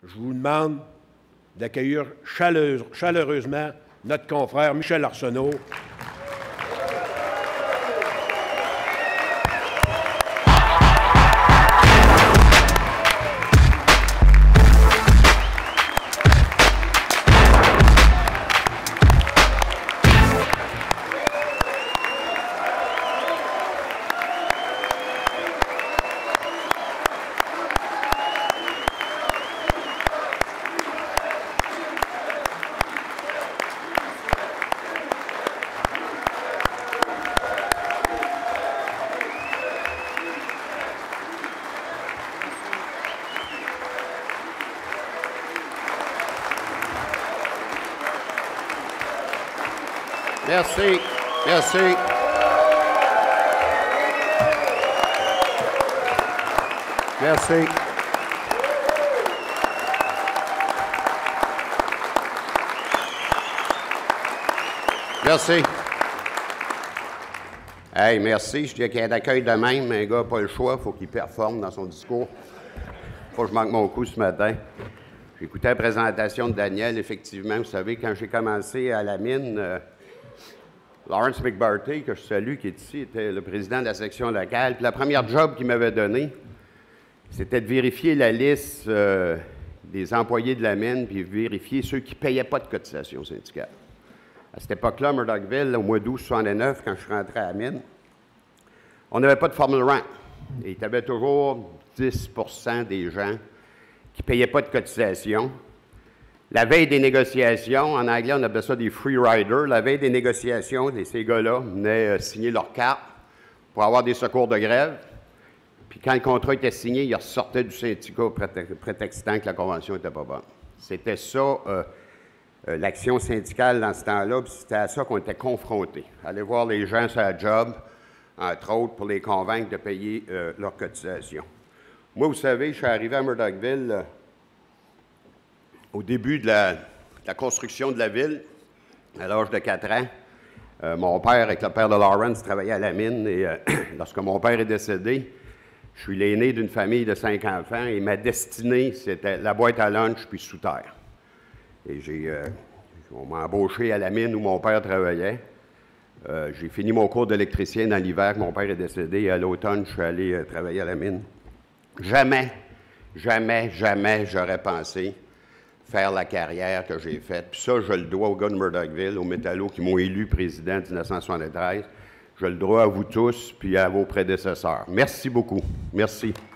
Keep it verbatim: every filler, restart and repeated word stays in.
je vous demande d'accueillir chaleureuse, chaleureusement notre confrère Michel Arsenault. Merci. Merci. Merci. Merci. Hey, merci. Je dis qu'il y a un accueil de même, mais un gars n'a pas le choix, il faut qu'il performe dans son discours. Faut que je manque mon coup ce matin. J'écoutais la présentation de Daniel. Effectivement, vous savez, quand j'ai commencé à la mine, euh, Lawrence McBarty, que je salue, qui est ici, était le président de la section locale. Puis la première job qu'il m'avait donnée, c'était de vérifier la liste euh, des employés de la mine, puis vérifier ceux qui ne payaient pas de cotisation syndicale. À cette époque-là, Murdochville, au mois d'août soixante-neuf, quand je suis rentré à la mine, on n'avait pas de formule rent. Et il y avait toujours dix pour cent des gens qui ne payaient pas de cotisation. La veille des négociations, en anglais, on appelle ça des free riders. La veille des négociations, ces gars-là venaient euh, signer leur carte pour avoir des secours de grève. Puis quand le contrat était signé, ils ressortaient du syndicat prétextant que la convention n'était pas bonne. C'était ça, euh, euh, l'action syndicale dans ce temps-là, puis c'était à ça qu'on était confrontés. Aller voir les gens sur la job, entre autres, pour les convaincre de payer euh, leur cotisation. Moi, vous savez, je suis arrivé à Murdochville euh, au début de la, de la construction de la ville, à l'âge de quatre ans. Euh, mon père, avec le père de Lawrence, travaillait à la mine, et euh, lorsque mon père est décédé, je suis l'aîné d'une famille de cinq enfants, et ma destinée, c'était la boîte à lunch puis sous terre. Et j'ai, euh, on m'a embauché à la mine où mon père travaillait. Euh, j'ai fini mon cours d'électricien dans l'hiver, mon père est décédé, et à l'automne, je suis allé euh, travailler à la mine. Jamais, jamais, jamais j'aurais pensé faire la carrière que j'ai faite. Puis ça, je le dois aux gars de Murdochville, aux métallos qui m'ont élu président en mille neuf cent soixante-treize. Je le dois à vous tous, puis à vos prédécesseurs. Merci beaucoup. Merci.